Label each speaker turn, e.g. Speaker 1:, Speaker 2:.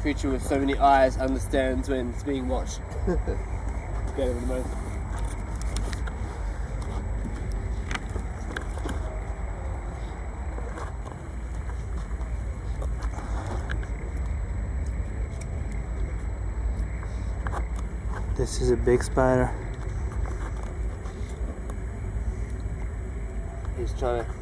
Speaker 1: creature with so many eyes understands when it's being watched. Better than most.
Speaker 2: This is a big spider.
Speaker 1: He's trying to